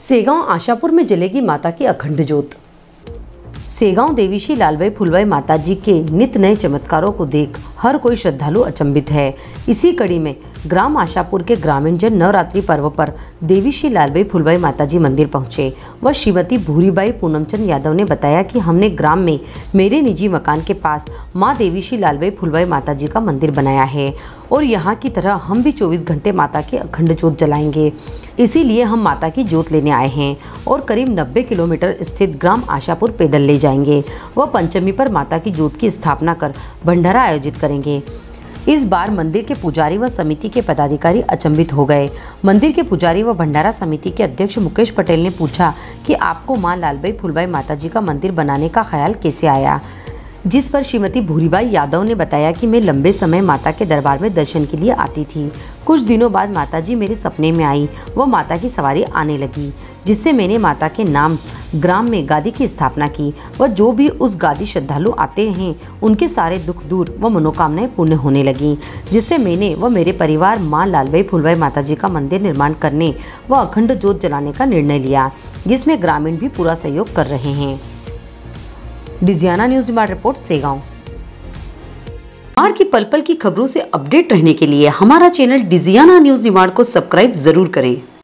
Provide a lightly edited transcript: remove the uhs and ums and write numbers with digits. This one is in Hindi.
सेगांव आशापुर में जलेगी माता की अखंड ज्योत। सेगांव देवी श्री लालबाई फुलबाई माता जी के नित नए चमत्कारों को देख हर कोई श्रद्धालु अचंभित है। इसी कड़ी में ग्राम आशापुर के ग्रामीण जन नवरात्रि पर्व पर देवी श्री लालबाई फुलबाई माता जी मंदिर पहुंचे व श्रीमती भूरीबाई पूनमचंद यादव ने बताया कि हमने ग्राम में मेरे निजी मकान के पास मां देवी श्री लालबाई फुलबाई माता जी का मंदिर बनाया है और यहाँ की तरह हम भी 24 घंटे माता की अखंड ज्योत जलाएंगे। इसीलिए हम माता की ज्योत लेने आए हैं और करीब 90 किलोमीटर स्थित ग्राम आशापुर पैदल ले जाएंगे व पंचमी पर माता की ज्योत की स्थापना कर भंडारा आयोजित करेंगे। इस बार मंदिर के पुजारी व समिति के पदाधिकारी अचंभित हो गए। मंदिर के पुजारी व भंडारा समिति के अध्यक्ष मुकेश पटेल ने पूछा कि आपको मां लालबाई फुलबाई माता जी का मंदिर बनाने का ख्याल कैसे आया, जिस पर श्रीमती भूरीबाई यादव ने बताया कि मैं लंबे समय माता के दरबार में दर्शन के लिए आती थी। कुछ दिनों बाद माता जी मेरे सपने में आई व माता की सवारी आने लगी, जिससे मैंने माता के नाम ग्राम में गादी की स्थापना की व जो भी उस गादी श्रद्धालु आते हैं उनके सारे दुख दूर व मनोकामनाएं पूर्ण होने लगी, जिससे मैंने व मेरे परिवार मां लालबाई फुलबाई माता जी का मंदिर निर्माण करने व अखंड ज्योत जलाने का निर्णय लिया, जिसमें ग्रामीण भी पूरा सहयोग कर रहे हैं। डिजियाना न्यूज़ डिमांड रिपोर्ट सेगांव। बिहार की पल पल की खबरों से अपडेट रहने के लिए हमारा चैनल डिजियाना न्यूज़ डिमांड को सब्सक्राइब जरूर करें।